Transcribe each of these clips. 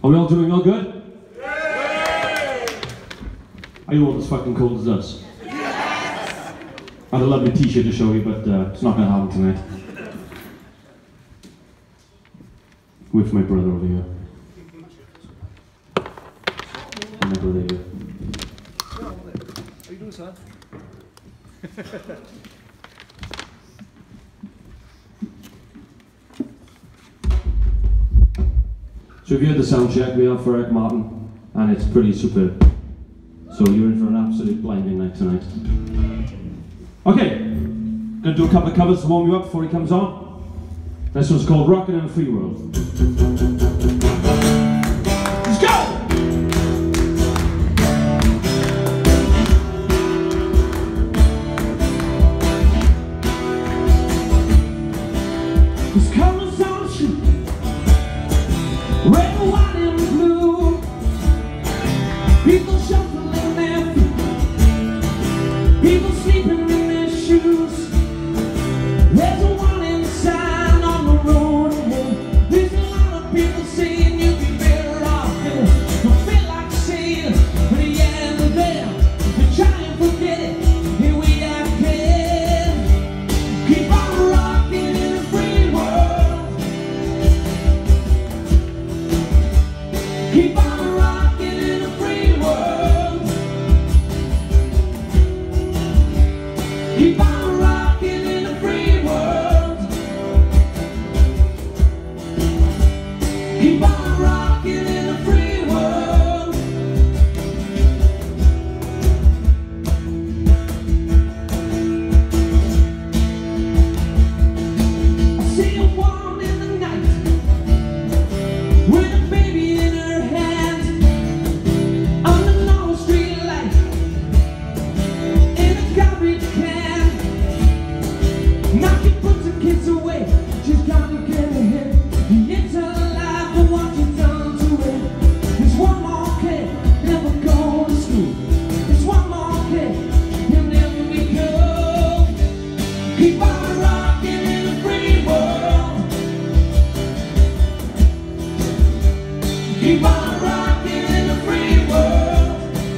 Are we all doing all good? Are you all as fucking cold as us? Yes! I had a lovely t-shirt to show you, but it's not going to happen tonight. With my brother over here. And my brother here. How you doing, son? So if you had the sound check, we have for Eric Martin, and it's pretty superb. So you're in for an absolute blinding night tonight. Okay, gonna do a couple of covers to warm you up before he comes on. This one's called Rockin' in a Free World. Let's go! This color's on the shoe, red, white, and blue. People shuffling their feet, people sleeping in their shoes. There's a warning sign on the road ahead. There's a lot of people saying you'd be better off there. Don't feel like saying, but at the end of the day, you try and forget it. Here we are again. Keep on rocking in a free world. Keep on rocking in a free world. Keep on rocking in a free world. Keep on rocking in a free world. I see a woman in the night with a baby in her hand, under no street light, in a garbage can. Now she puts her kids away, she's got to get ahead. It's her life for what you've done to it. There's one more kid, never go to school. There's one more kid, he'll never be cool. Keep on rocking in a free world. Keep on rocking in a free world.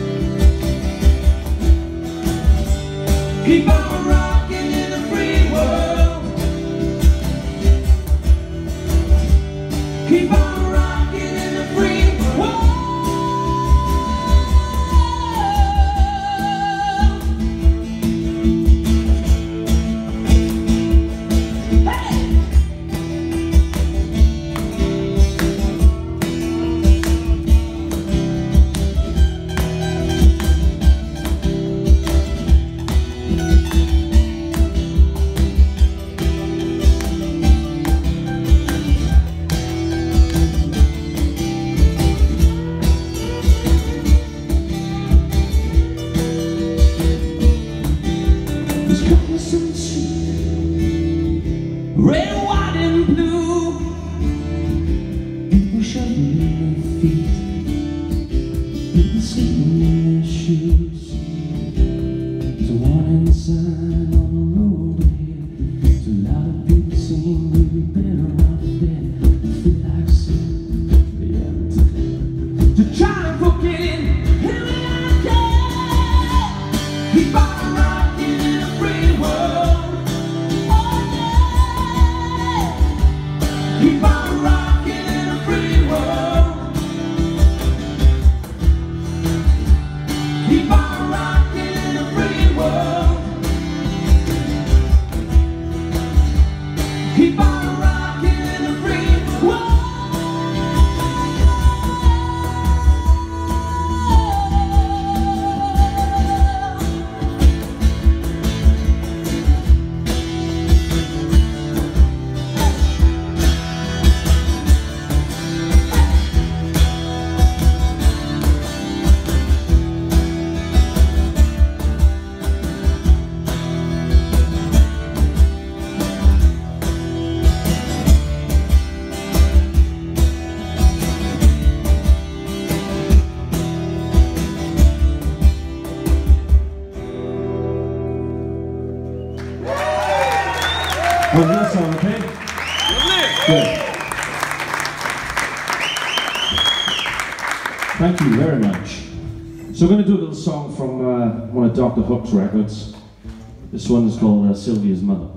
Keep on rocking in a free world. Keep on rocking in a free world. Hey! There's colors in the street, red, white, and blue. People shuffling their feet, people sleeping in their shoes. There's a warning sign on the road ahead. There's a lot of people saying we'd be better off dead. I feel like saying, yeah, to try and forget it. Here we are again. Keep on rocking in a free world. Oh yeah. Keep on rocking in a free world. Keep on rocking in a free world. Keep on rocking in a free world. Well, that sound okay? Good. Thank you very much. So we're going to do a little song from one of Dr. Hook's records. This one is called Sylvia's Mother.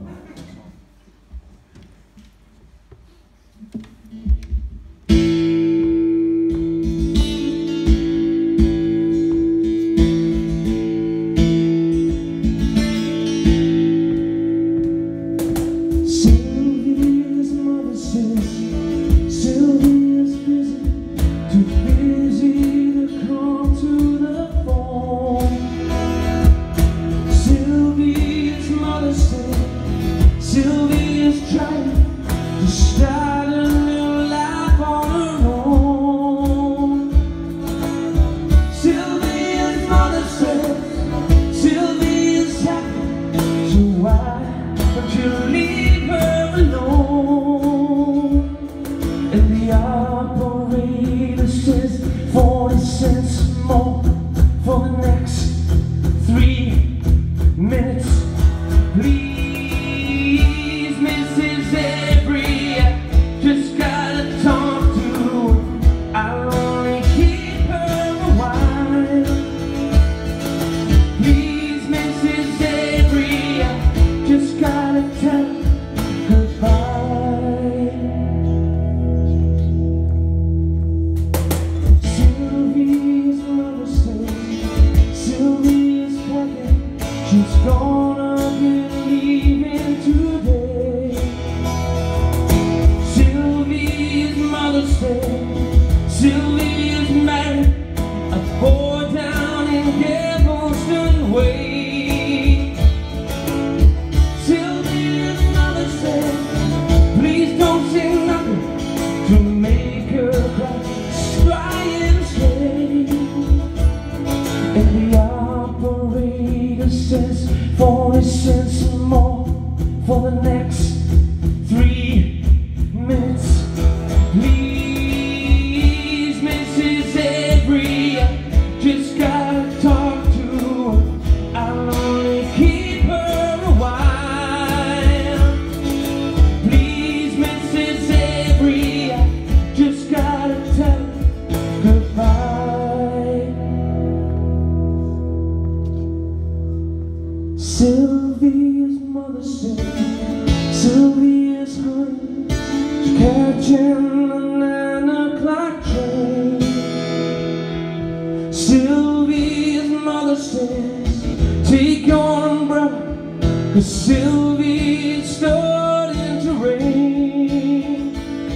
Sylvia's trying to start a new life on her own. Sylvia's mother said Sylvia's happy, so why don't you leave her alone? And the operator says 40 cents more for the next 3 minutes, please. She's gonna be leaving today. Sylvia's mother said Sylvia's married a boy down in Galveston Way. Sylvia's mother said, please don't say nothing to make her cry. Try and stay. And the operator says 40 cents more for the next 3 minutes. Please, Mrs. Avery, just gotta talk to her. I'll only keep her a while. Please, Mrs. Avery, just gotta tell her goodbye. Sylvia's mother said Sylvia's honey, she's catching the 9 o'clock train. Sylvia's mother says take your umbrella, 'cause Sylvia's starting to rain.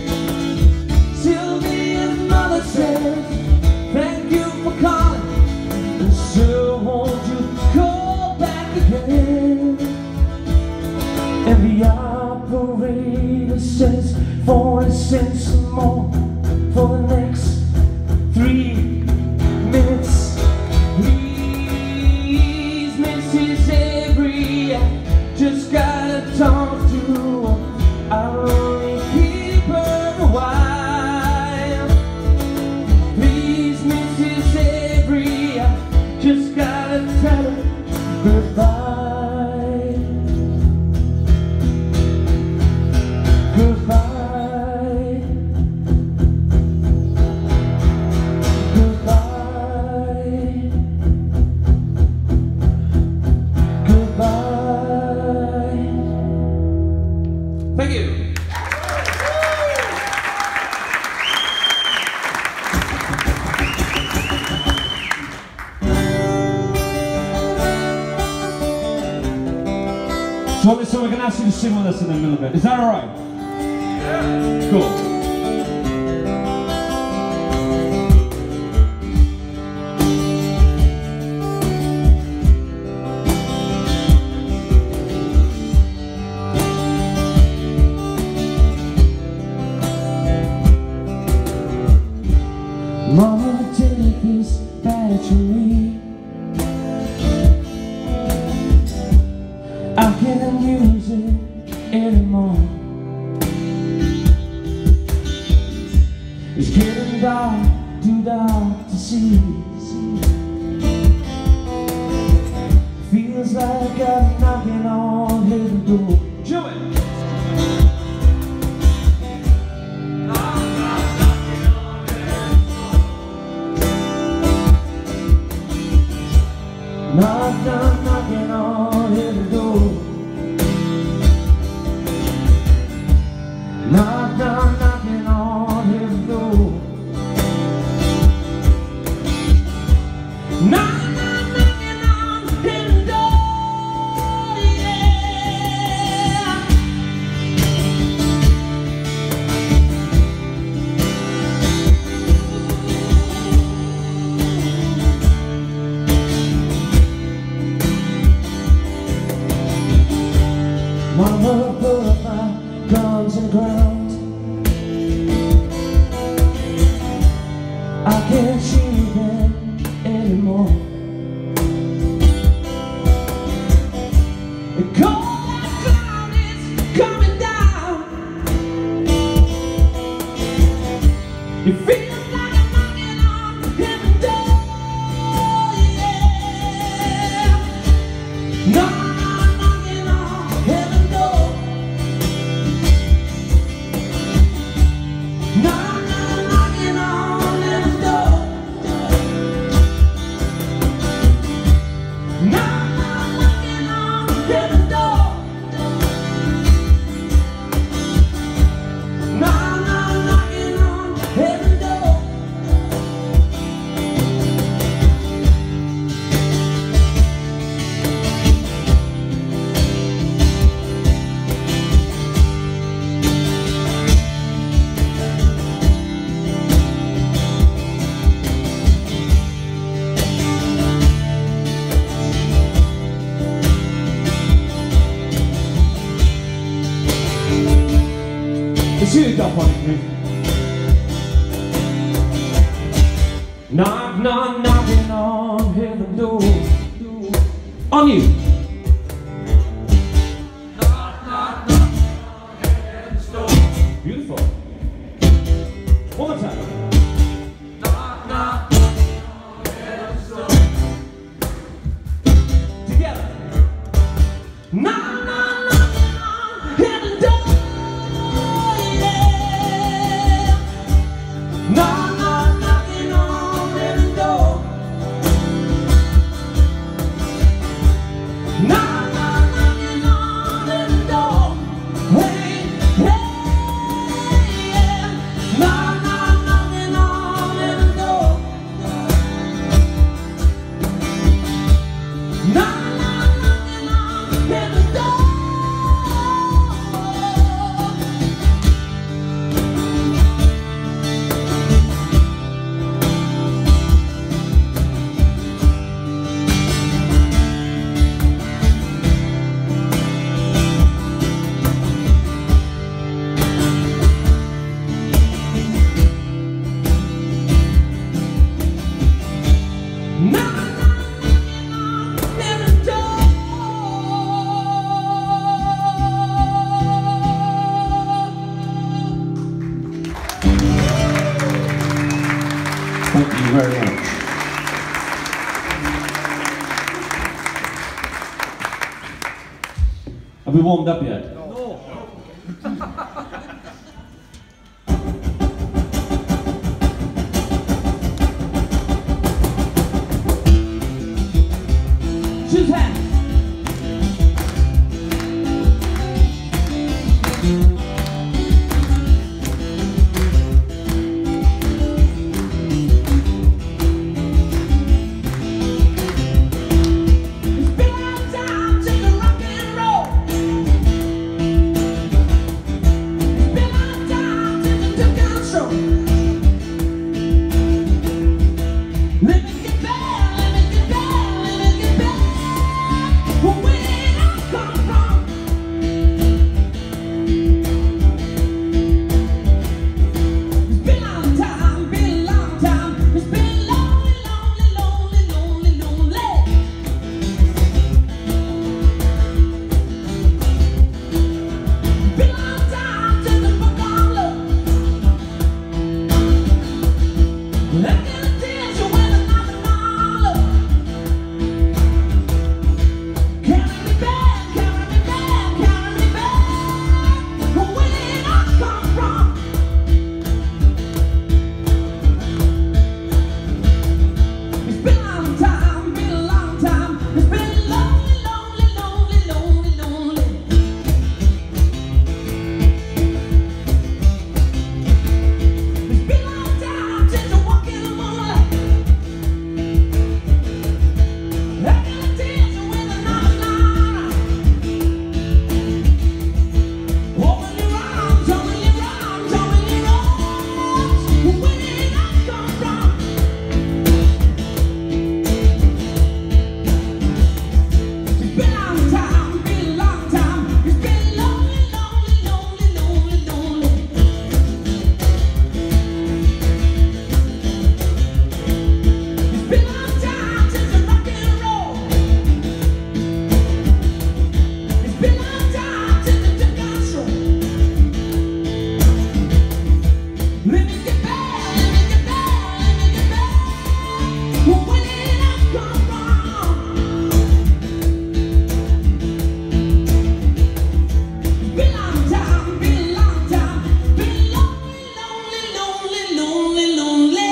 Sylvia's mother says thank you for calling, and so won't you call back again. And the operator says 40 cents more for the next 3 minutes. Please, Mrs. Avery, just gotta talk to her. I'll only keep her a while. Please, Mrs. Avery, just gotta tell her goodbye. Goodbye. Goodbye. Goodbye. Thank you. So we're going to ask you to sing with us in a little bit. Is that all right? Yeah. Cool. Mama, take this back to me. I can't use it anymore. It's getting dark, too dark to see. Feels like I'm knocking on heaven's door. Do it. I can't see them anymore. The cold black cloud is coming down. It feels like I'm knocking on heaven's door, yeah. No, I'm knocking on heaven's door. No, I'm knocking on heaven's door. No, I'm knocking on heaven's door. No, I'm knocking on heaven's door. Sing it up on me. Knock, knock, knocking on heaven's door. On you. Knock, knock, knocking on heaven's door. Beautiful. One more time. Knock, knock, knocking on heaven's door. Together. Knock, knock, knocking on heaven's door. Knock, knock, knocking on heaven's door. Knock, knock, knocking on heaven's door. Hey, hey, yeah. Knock, knock, knocking on heaven's door. Knock, knock, knocking on heaven's door. Thank you very much. Have we warmed up yet? Suzanne. It's been a long time since the rock and roll. Let me get back, let me get back, let me get back. Well, where did I come from? Been a long time, been a long time, been lonely, lonely, lonely, lonely, lonely.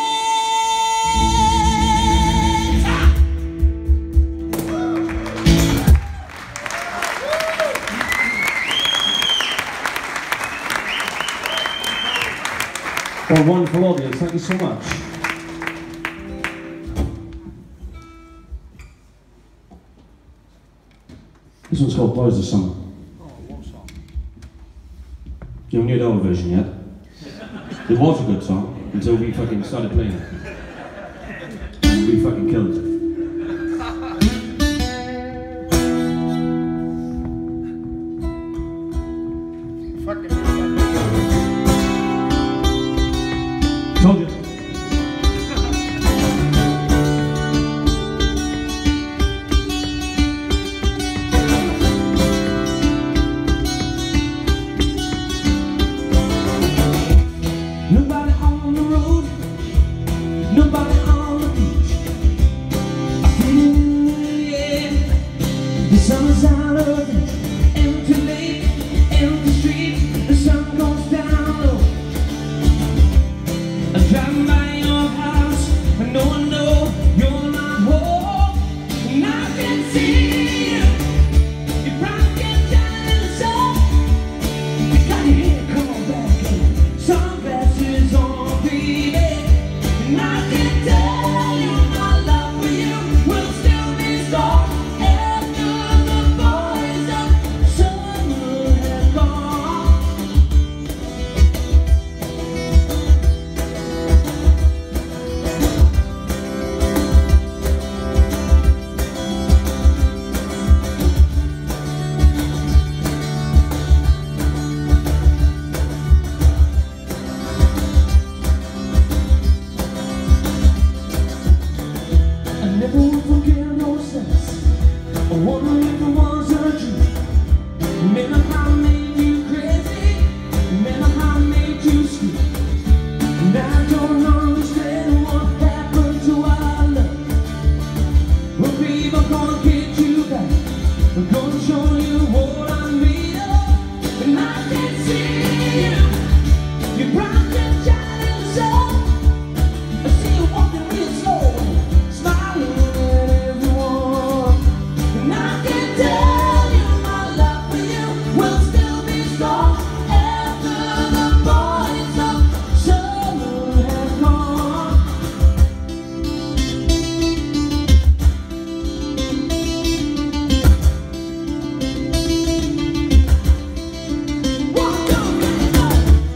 What a wonderful audience, thank you so much. This one's called Boys of Summer. Oh, what song? You haven't heard our version yet? It was a good song until we fucking started playing it. We fucking killed it. Told you. Nobody on the road, nobody on the beach. I feel in the air, the summer's out of reach. Empty lake, empty street, the sun goes down low. I'm driving by your house, and no one knows you're not home. And I can see you, your brown skin shining in the sun. You got your hair combed back and sunglasses on, baby. And I can tell you my love for you will still be strong after the boys of summer have gone. I never will forget those days. I wonder if it was a dream. Remember how I made you crazy. Remember how I made you scream. And I don't understand what happened to our love. Well, babe, I'm gonna get you back. I'm gonna show you what I'm made of. And I can see you. Your brown skin shining in the sun. I see you walking real slow, smiling at everyone. And I can tell you my love for you will still be strong after the boys of summer have gone. Walk on, let go.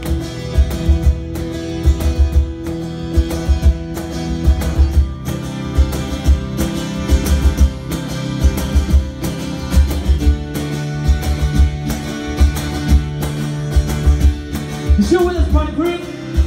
You still with us, Party Crew?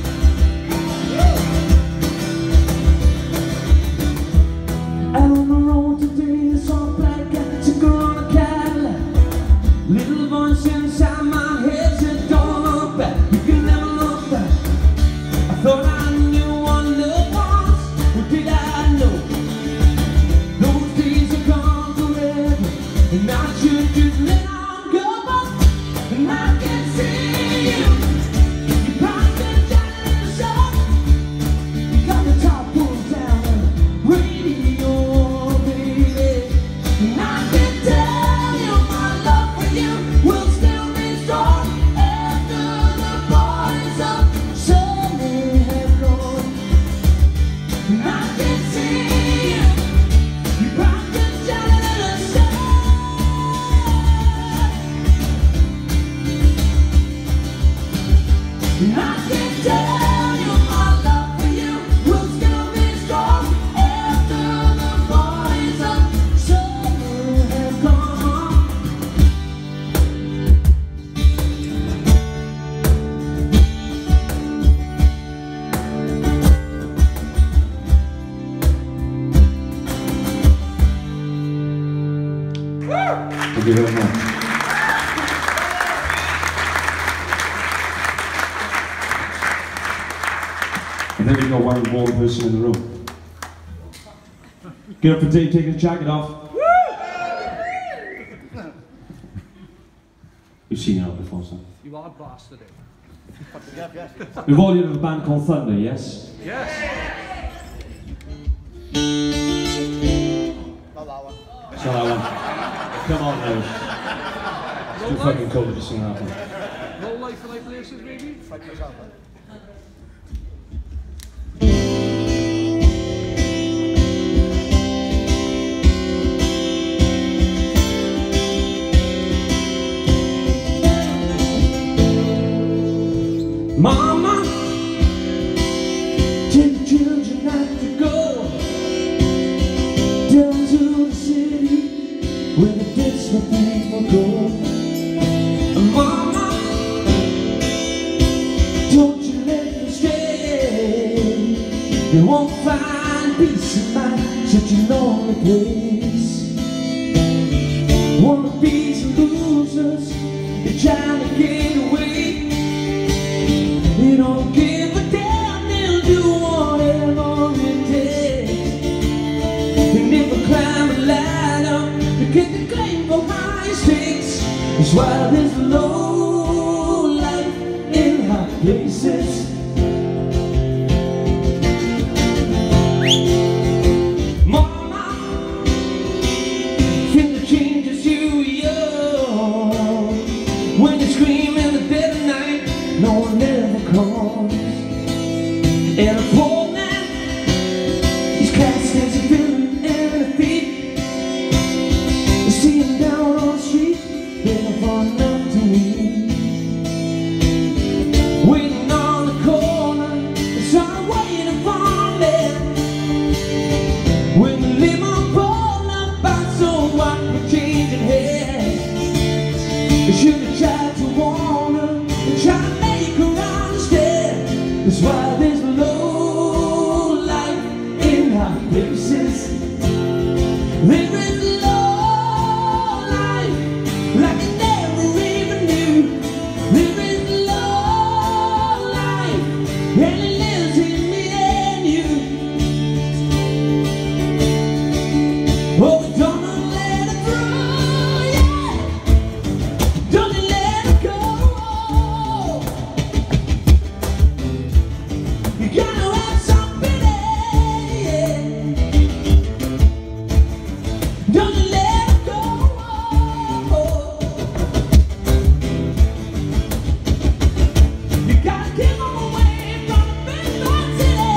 Out on the road today, it's all black. I took her on a Cadillac. Little voice inside my head said, don't look back. You can never look back. I thought I knew what love was. What did I know? Those days are gone forever, and I should just let on go. And I can see you. You brown skin shining in the sun. You got the top pulled down and the radio, baby. And I can tell you my love for you will still be strong after the boys of summer have gone. And I can see you. You brown skin shining in the sun. And I can tell you my love for you will still be strong after the boys of summer have gone. Thank you very much. I think we've got one warm person in the room. Get up for Dave taking his jacket off. You've seen it before, son. You are bastard. We've all heard of a band called Thunder, yes? Yes. Not that one. It's not that one. Come on now. It's too fucking cold to sing that one. No Life for Life places, maybe? Fight yourself, man. Mama, tell the children not to go down to the city where the desperate people go. Mama, don't you let them stay. They won't find peace of mind, such a lonely place. Wannabes and losers, they're trying to get away. They don't give a damn, they'll do whatever it takes. They never climb a ladder to get the claim for high stakes. That's why there's low life in high places. Mama, think the changes you young. When you scream in the dead of night, no one ever comes. And a poor man, he's cast as a villain and a thief. You see him down on the street, begging for nothing to eat. Waiting on the corner, there's someone waiting for me. When the lemon pulled up by so what we're changing hands. You should have tried to warn her and try to make her understand. That's why there's low life in high places. There is low life like I never even knew. There is low life and it lives in me and you. Oh, don't let it through, yeah. Don't let it go. You gotta have some pity, yeah. Don't let it go. You gotta keep them away from the big bad city.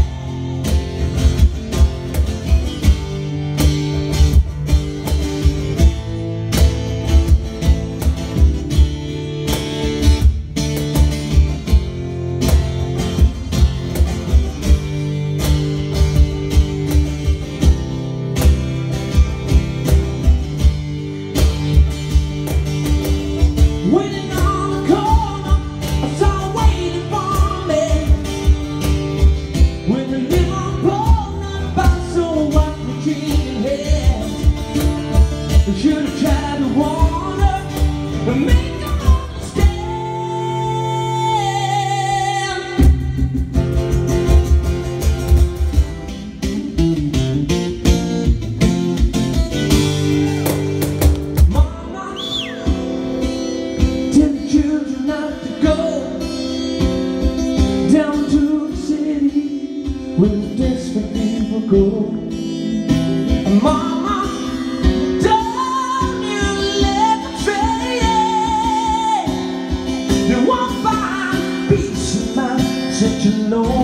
Waiting on the corner, I saw her waiting for me. When the lemon pulled up by so what we're changing hands. I should have tried to warn her and make her understand. Mama, tell the children not to go down to the city where the desperate people go. Mama, don't you let them stray. They won't find peace of mind, such a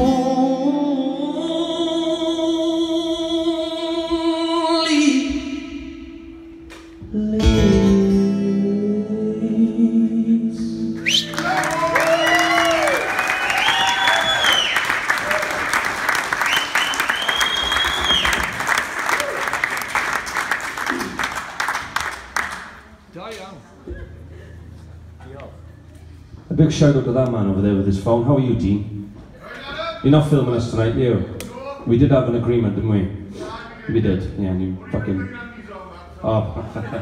lonely place. Diane. A big shout out to that man over there with his phone. How are you, Dean? You're not filming us tonight, you? We did have an agreement, didn't we? We did, yeah, and you fucking... Oh.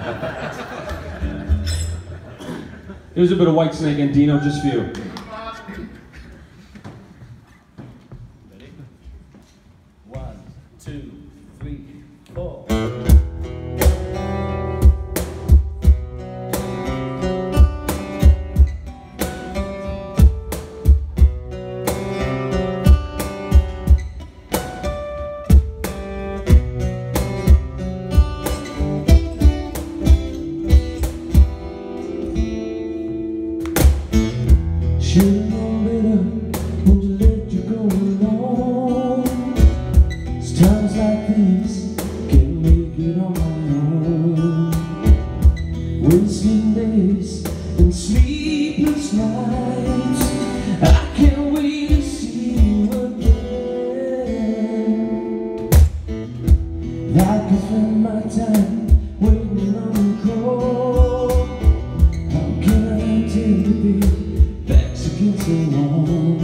Here's a bit of Whitesnake and Dino just for you. 2, 3, 4. Should've known better when to let you go alone. It's times like this, can't make it on my own. Wasting days and sleepless nights, I can't wait to see you again. I can spend my time waiting on the call. How can I take the bait? Backs against the wall.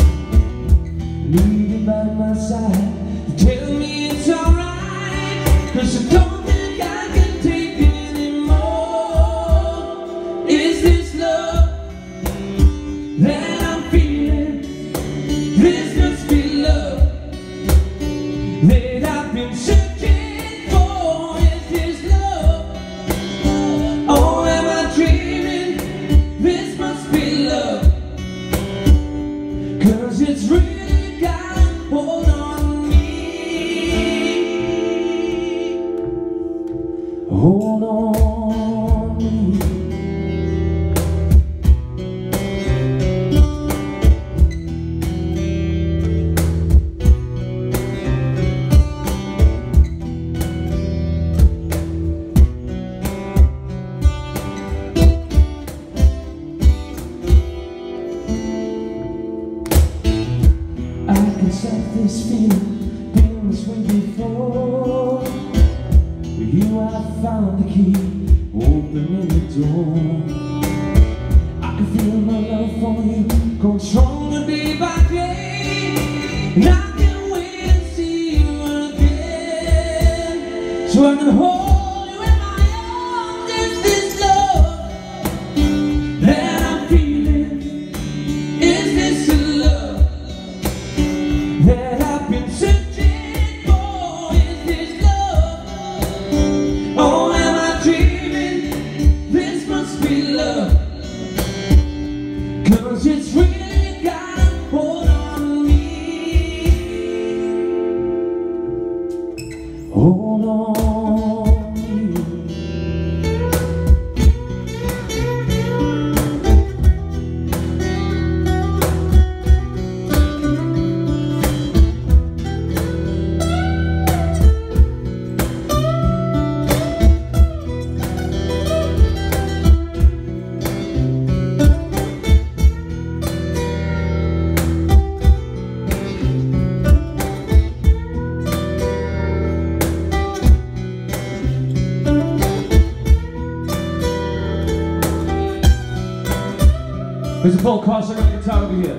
Need you by my side to tell me it's alright, 'cause I don't think I can take it anymore. Is this love that I'm feeling? This must be love that I've been searching for. Is this love? Or am I dreaming? This must be love, 'cause it's really got a hold on me. Hold on me. I can stop this feeling, been this way before. With you I found the key, opening the door. I can feel my love for you growing stronger day by day, and I can't wait to see you again, so I can hold you in my arms. Is this love that I'm feeling? Is this a love that I've been searching for? Is this love? Or am I dreaming? This must be love, 'cause it's really got a hold on me. Hold on me. There's a Paul Carson on the guitar over here.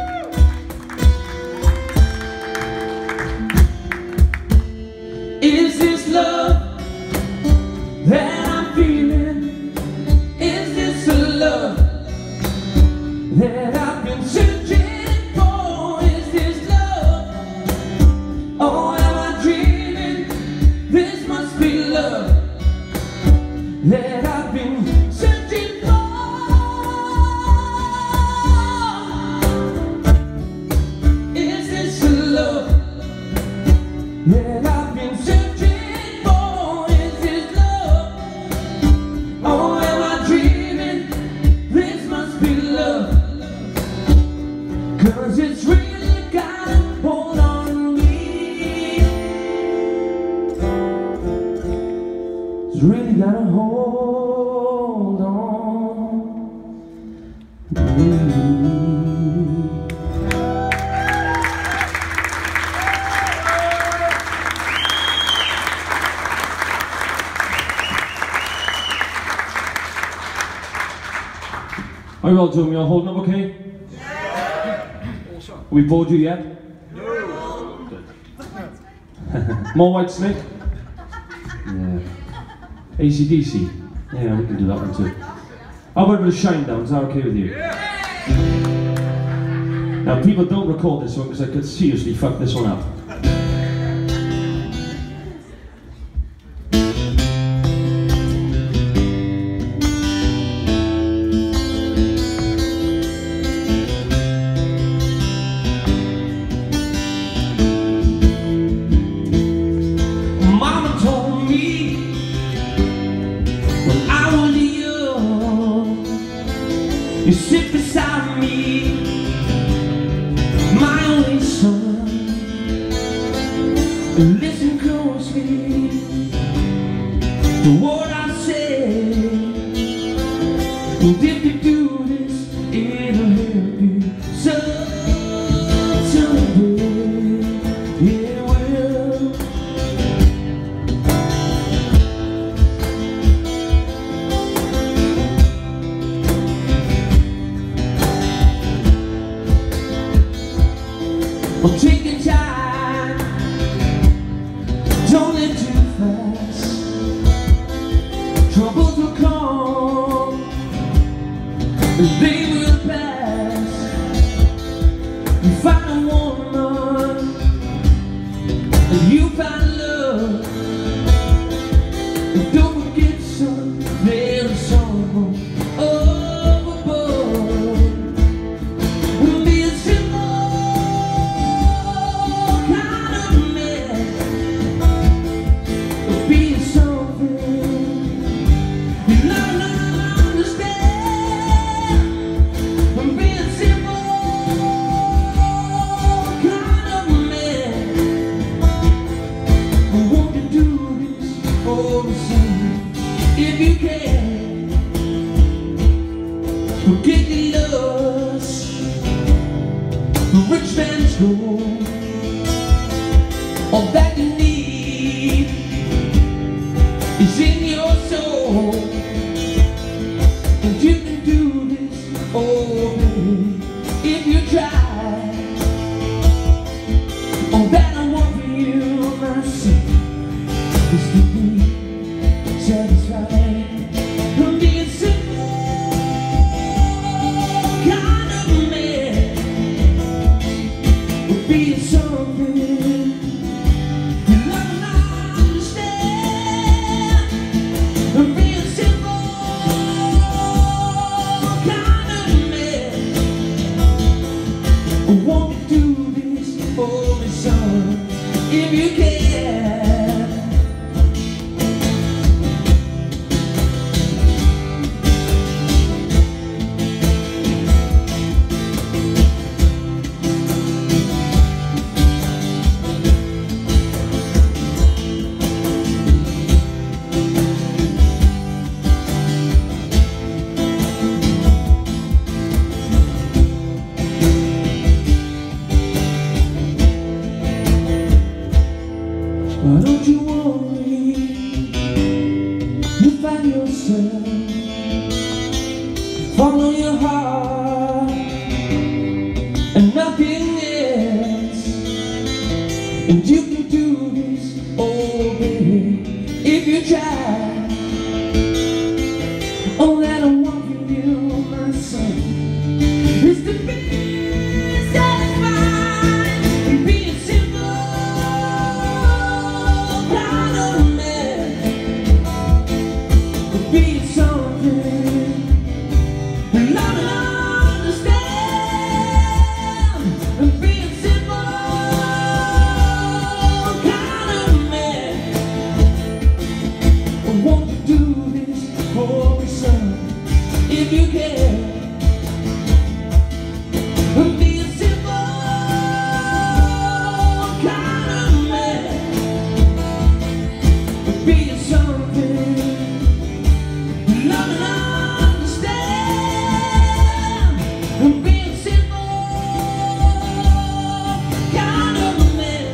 Is this love that I'm feeling? Is this a love that I've been searching for? Is this love? Or am I dreaming? This must be love that I've been searching for. Is this a love that I've been searching for? Is this love? Or am I dreaming? This must be love, 'cause it's really got a hold on me. It's really got a hold on me. Are you all doing your holding up okay? Also, We bored you yet? no. Good. More White Snake? Yeah. AC/DC? Yeah, we can do that one too. How about a bit of Shinedown? Is that okay with you? Now people don't record this one because I could seriously fuck this one up. Listen closely to what I say. And if you do this, it'll help you someday. Yeah, it will. Well, take your time, don't live too fast. Troubles will come, and they will pass. You find a woman, and you find love. And don't forget, son, there's someone overboard. Be a simple kind of man. Be something you love and understand. Be a simple kind of man. Won't you do this for me, if you can? Forget your lust, the rich man's gold. All that you need is in your soul. And you can do this, oh baby, if you try. All that I want for you, my son, is to be satisfied. And be a simple kind of man. Be something you love and understand. Be a simple kind of man. Won't you do this for me, son, if you can? Why don't you worry? You find yourself, follow your heart and nothing else. And you can do this, oh baby, if you try. All that I want for you, my son, is to be satisfied and be a simple kind of man. Be something you love and understand. And be a simple kind of man. Won't you do this for me, son, if you can? Be a simple kind of man. Be something you love and understand. Be a simple kind of man.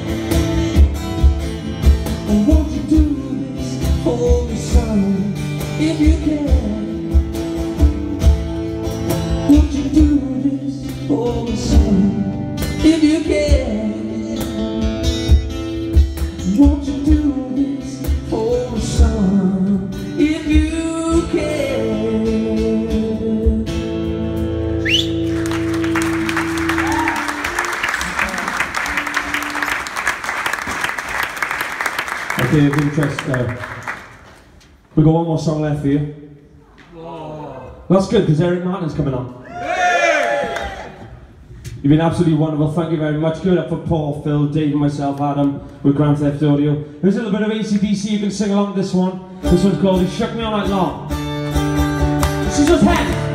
Won't you do this for me, son, if you can? Won't you do this for me, son, if you can? Won't you do this for me, son, if you can? Okay, of interest, we got one more song left for you. That's good, because Eric Martin's coming on. You've been absolutely wonderful, thank you very much. Give it up for Paul, Phil, Dave and myself, Adam, with Grand Theft Audio. There's a little bit of AC/DC, you can sing along to this one. This one's called He Shook Me All Night Long. This is just heavy.